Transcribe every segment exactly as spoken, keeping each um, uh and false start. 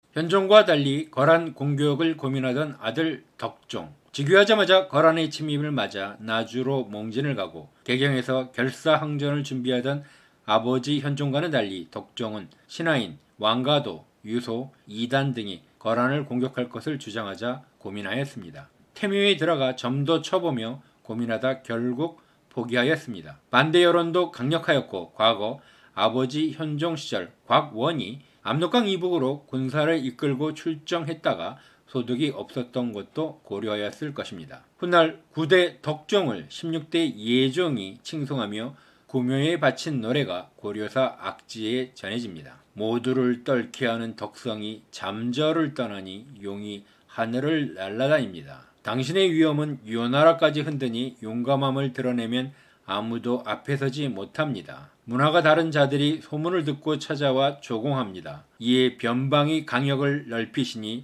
현종과 달리 거란 공격을 고민하던 아들 덕종. 즉위하자마자 거란의 침입을 맞아 나주로 몽진을 가고 개경에서 결사항전을 준비하던 아버지 현종과는 달리 덕종은 신하인 왕가도, 유소, 이단 등이 거란을 공격할 것을 주장하자 고민하였습니다. 태묘에 들어가 점도 쳐보며 고민하다 결국 포기하였습니다. 반대 여론도 강력하였고 과거 아버지 현종 시절 곽원이 압록강 이북으로 군사를 이끌고 출정했다가 소득이 없었던 것도 고려하였을 것입니다. 훗날 구대 덕종을 십육 대 예종이 칭송하며 구묘에 바친 노래가 고려사 악지에 전해집니다. 모두를 떨게 하는 덕성이 잠저를 떠나니 용이 하늘을 날아다닙니다. 당신의 위엄은 요나라까지 흔드니 용감함을 드러내면 아무도 앞에 서지 못합니다. 문화가 다른 자들이 소문을 듣고 찾아와 조공합니다. 이에 변방이 강역을 넓히시니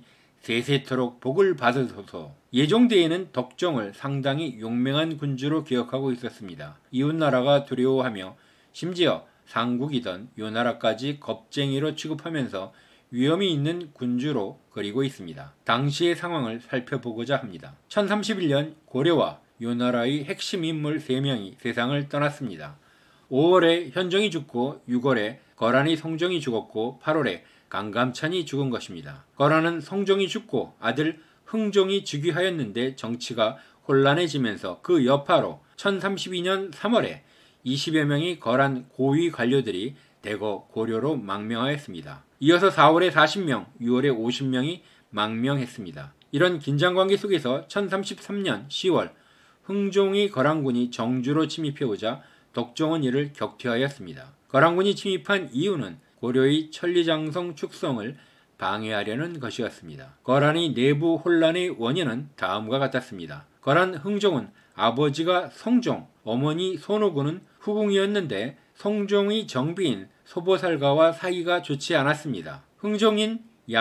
세세토록 복을 받으소서. 예종대에는 덕종을 상당히 용맹한 군주로 기억하고 있었습니다. 이웃나라가 두려워하며 심지어 상국이던 요나라까지 겁쟁이로 취급하면서 위험이 있는 군주로 그리고 있습니다. 당시의 상황을 살펴보고자 합니다. 천삼십일 년 고려와 요나라의 핵심 인물 세 명이 세상을 떠났습니다. 오월에 현종이 죽고 유월에 거란의 성종이 죽었고 팔월에 강감찬이 죽은 것입니다. 거란은 성종이 죽고 아들 흥종이 즉위하였는데 정치가 혼란해지면서 그 여파로 천삼십이 년 삼월에 이십여 명의 거란 고위 관료들이 대거 고려로 망명하였습니다. 이어서 사월에 사십 명, 유월에 오십 명이 망명했습니다. 이런 긴장관계 속에서 천삼십삼 년 시월 흥종의 거란군이 정주로 침입해오자 덕종은 이를 격퇴하였습니다. 거란군이 침입한 이유는 고려의 천리장성 축성을 방해하려는 것이었습니다. 거란의 내부 혼란의 원인은 다음과 같았습니다. 거란 흥종은 아버지가 성종, 어머니 손오군은 후궁이었는데 성종의 정비인 소보살가와 사이가 좋지 않았습니다. 흥종인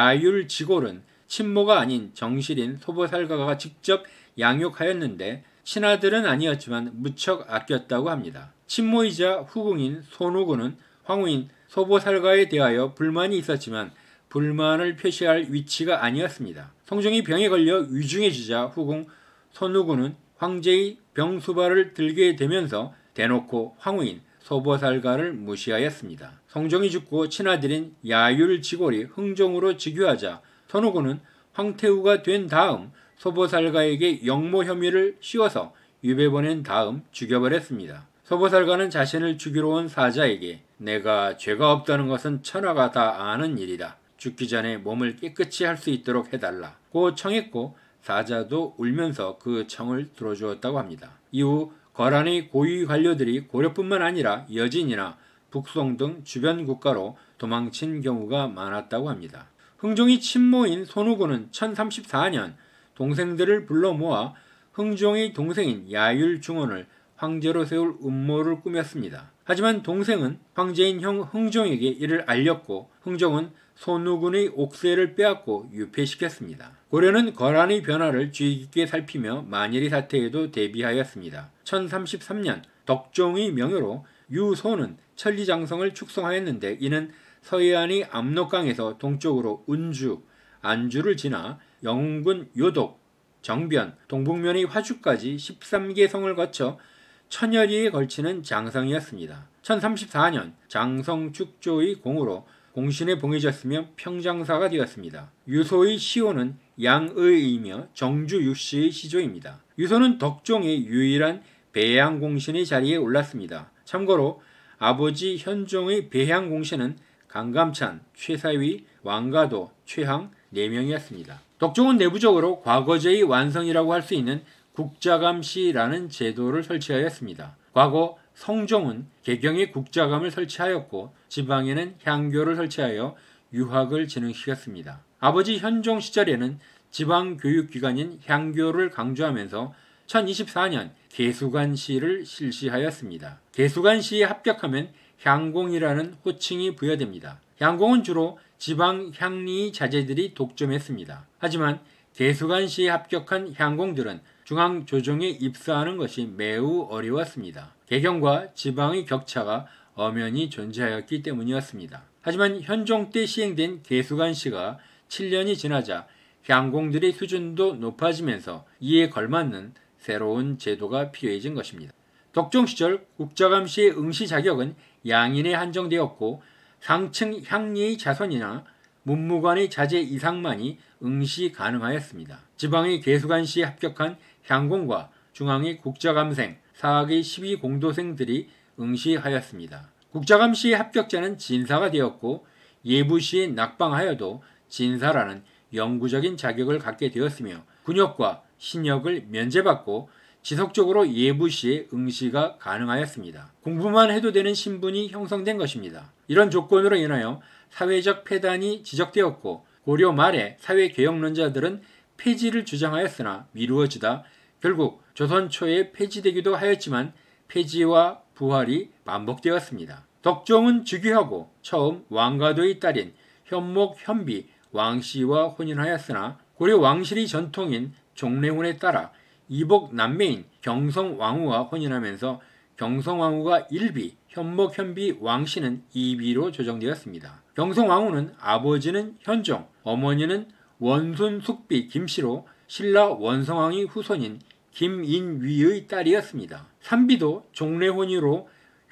야율지골은 친모가 아닌 정실인 소보살가가 직접 양육하였는데 친아들은 아니었지만 무척 아꼈다고 합니다. 친모이자 후궁인 손오군은 황후인 소보살가에 대하여 불만이 있었지만 불만을 표시할 위치가 아니었습니다. 성종이 병에 걸려 위중해지자 후궁 손오군은 황제의 병수발을 들게 되면서 대놓고 황후인 소보살가를 무시하였습니다. 성종이 죽고 친아들인 야율지골이 흥종으로 즉위하자 손오군은 황태후가 된 다음 소보살가에게 역모 혐의를 씌워서 유배 보낸 다음 죽여버렸습니다. 소보살가는 자신을 죽이러 온 사자에게 내가 죄가 없다는 것은 천하가 다 아는 일이다. 죽기 전에 몸을 깨끗이 할 수 있도록 해달라. 고 청했고 사자도 울면서 그 청을 들어주었다고 합니다. 이후 거란의 고위 관료들이 고려뿐만 아니라 여진이나 북송 등 주변 국가로 도망친 경우가 많았다고 합니다. 흥종의 친모인 손오군은 천삼십사 년 동생들을 불러 모아 흥종의 동생인 야율중원을 황제로 세울 음모를 꾸몄습니다. 하지만 동생은 황제인 형 흥종에게 이를 알렸고 흥종은 손오군의 옥새를 빼앗고 유폐시켰습니다. 고려는 거란의 변화를 주의 깊게 살피며 만일의 사태에도 대비하였습니다. 천삼십삼 년 덕종의 명예로 유소는 천리장성을 축성하였는데 이는 서해안의 압록강에서 동쪽으로 운주, 안주를 지나 영흥군 요독, 정변, 동북면의 화주까지 십삼 개 성을 거쳐 천여리에 걸치는 장성이었습니다. 천삼십사 년 장성축조의 공으로 공신에 봉해졌으며 평장사가 되었습니다. 유소의 시호는 양의이며 정주 육시의 시조입니다. 유소는 덕종의 유일한 배양공신의 자리에 올랐습니다. 참고로 아버지 현종의 배양공신은 강감찬, 최사위, 왕가도, 최항 네 명이었습니다. 덕종은 내부적으로 과거제의 완성이라고 할 수 있는 국자감시라는 제도를 설치하였습니다. 과거 성종은 개경에 국자감을 설치하였고 지방에는 향교를 설치하여 유학을 진흥시켰습니다. 아버지 현종 시절에는 지방교육기관인 향교를 강조하면서 천이십사 년 개수관시를 실시하였습니다. 개수관시에 합격하면 향공이라는 호칭이 부여됩니다. 향공은 주로 지방 향리 자제들이 독점했습니다. 하지만 개수관시에 합격한 향공들은 중앙조정에 입사하는 것이 매우 어려웠습니다. 개경과 지방의 격차가 엄연히 존재하였기 때문이었습니다. 하지만 현종 때 시행된 개수관시가 칠 년이 지나자 향공들의 수준도 높아지면서 이에 걸맞는 새로운 제도가 필요해진 것입니다. 덕종 시절 국자감시의 응시 자격은 양인에 한정되었고 상층 향리의 자손이나 문무관의 자제 이상만이 응시 가능하였습니다. 지방의 계수관시에 합격한 향공과 중앙의 국자감생, 사학의 십이 공도생들이 응시하였습니다. 국자감시의 합격자는 진사가 되었고 예부시에 낙방하여도 진사라는 영구적인 자격을 갖게 되었으며 군역과 신역을 면제받고 지속적으로 예부시에 응시가 가능하였습니다. 공부만 해도 되는 신분이 형성된 것입니다. 이런 조건으로 인하여 사회적 폐단이 지적되었고 고려 말에 사회개혁론자들은 폐지를 주장하였으나 미루어지다 결국 조선 초에 폐지되기도 하였지만 폐지와 부활이 반복되었습니다. 덕종은 즉위하고 처음 왕가도의 딸인 현목 현비 왕씨와 혼인하였으나 고려 왕실의 전통인 종래혼에 따라 이복 남매인 경성왕후와 혼인하면서 경성왕후가 일 비, 현목 현비 왕씨는 이 비로 조정되었습니다. 경성왕후는 아버지는 현종, 어머니는 원순 숙비 김씨로 신라 원성왕의 후손인 김인위의 딸이었습니다. 삼 비도 종래혼이로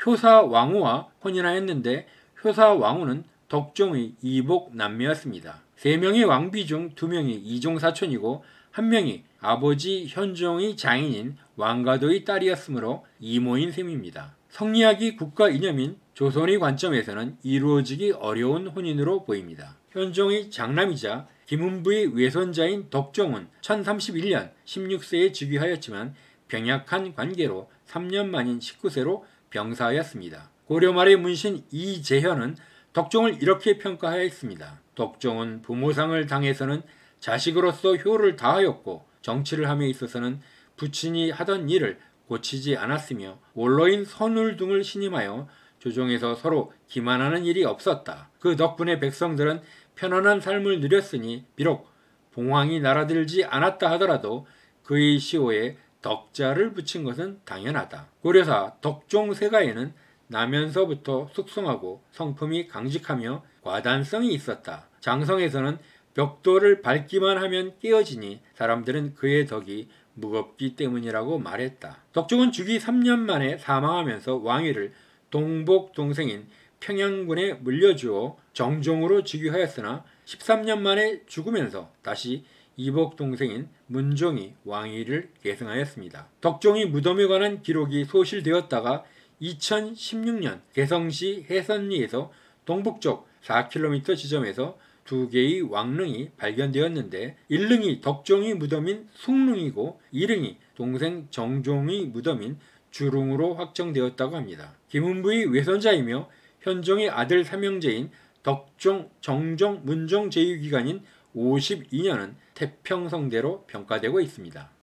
효사왕후와 혼인하였는데 효사왕후는 덕종의 이복 남매였습니다. 세 명의 왕비 중 두 명이 이종사촌이고 한 명이 아버지 현종의 장인인 왕가도의 딸이었으므로 이모인 셈입니다. 성리학이 국가 이념인 조선의 관점에서는 이루어지기 어려운 혼인으로 보입니다. 현종의 장남이자 김은부의 외손자인 덕종은 천삼십일 년 십육 세에 즉위하였지만 병약한 관계로 삼 년 만인 십구 세로 병사하였습니다. 고려 말의 문신 이재현은 덕종을 이렇게 평가하였습니다. 덕종은 부모상을 당해서는 자식으로서 효를 다하였고 정치를 함에 있어서는 부친이 하던 일을 고치지 않았으며 원로인 선울 등을 신임하여 조정에서 서로 기만하는 일이 없었다. 그 덕분에 백성들은 편안한 삶을 누렸으니 비록 봉황이 날아들지 않았다 하더라도 그의 시호에 덕자를 붙인 것은 당연하다. 고려사 덕종세가에는 나면서부터 숙성하고 성품이 강직하며 과단성이 있었다. 장성에서는 벽돌을 밟기만 하면 깨어지니 사람들은 그의 덕이 무겁기 때문이라고 말했다. 덕종은 즉위 삼 년 만에 사망하면서 왕위를 동복 동생인 평양군에 물려주어 정종으로 즉위하였으나 십삼 년 만에 죽으면서 다시 이복 동생인 문종이 왕위를 계승하였습니다. 덕종이 무덤에 관한 기록이 소실되었다가 이천십육 년 개성시 해선리에서 동북쪽 사 킬로미터 지점에서 두 개의 왕릉이 발견되었는데 일 릉이 덕종의 무덤인 숭릉이고 이 릉이 동생 정종의 무덤인 주릉으로 확정되었다고 합니다. 김은부의 외손자이며 현종의 아들 삼형제인 덕종, 정종, 문종 제위 기간인 오십이 년은 태평성대로 평가되고 있습니다.